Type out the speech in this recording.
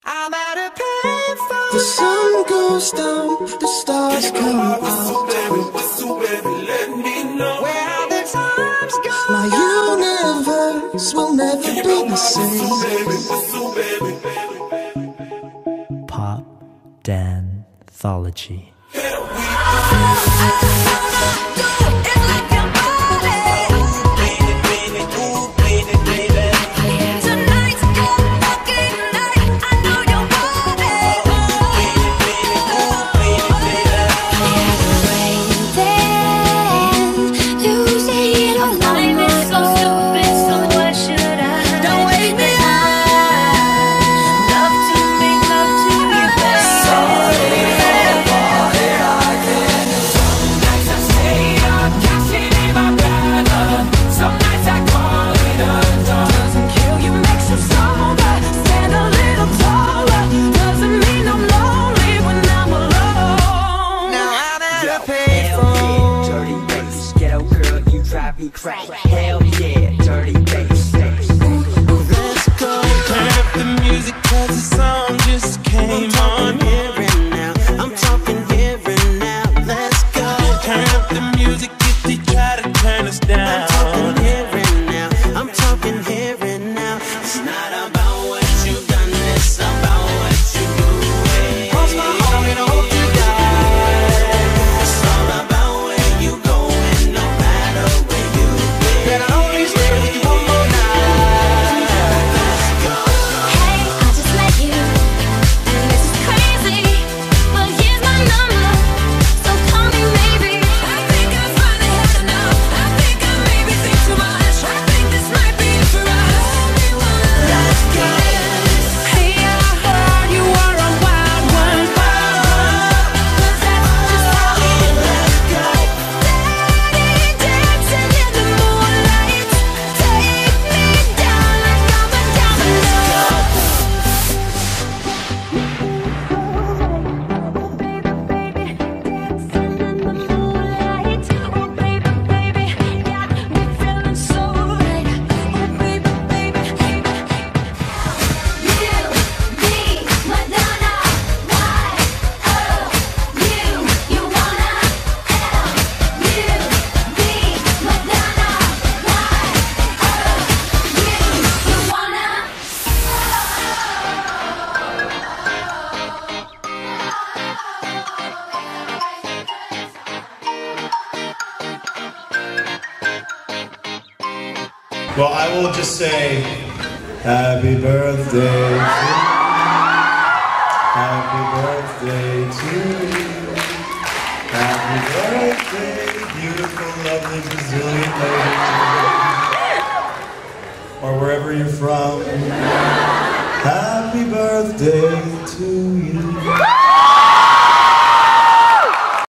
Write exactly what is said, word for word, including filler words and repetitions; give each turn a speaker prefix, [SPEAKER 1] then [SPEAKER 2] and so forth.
[SPEAKER 1] I'm at a payphone.
[SPEAKER 2] The sun goes down, the stars come out.
[SPEAKER 1] Whistle, baby, whistle, baby, let me know where the time's gone.
[SPEAKER 2] My universe will never be the same.
[SPEAKER 1] Whistle, baby, whistle, baby.
[SPEAKER 3] Pop danthology.
[SPEAKER 4] Hell yeah, dirty bass.
[SPEAKER 2] Let's go.
[SPEAKER 5] Turn up the music cause the song just came on.
[SPEAKER 2] Here and now, I'm talking here and now. Let's go.
[SPEAKER 5] Turn up the music if they try to turn us down.
[SPEAKER 2] I'm talking here and now, I'm talking here and now. It's not about what you've done, it's about what you do. Cross my heart and I hope you die. It's all about where you going, no matter where you been. Better only stay with you one more night. Let's go.
[SPEAKER 6] Hey, I just met you, and this is crazy, but here's my number, so call me maybe. I think I finally had enough. I think I maybe think too much. I think this might be for us.
[SPEAKER 2] Let's go.
[SPEAKER 6] Hey, I heard you were a wild one. Cause that's just how it is.
[SPEAKER 2] Let's go.
[SPEAKER 6] Steady dancing in the moonlight. Take me down like I'm a domino. Baby, baby, dancing in the moonlight. Oh, baby, baby, got me feeling so right. Oh, baby, baby, you, me, Madonna, why? Oh, you, you wanna? L, you, me, Madonna, why? Oh, you, you wanna?
[SPEAKER 7] Well, I will just say, happy birthday to you. Happy birthday to you. Happy birthday, beautiful, lovely Brazilian lady. Or wherever you're from. Happy birthday to you.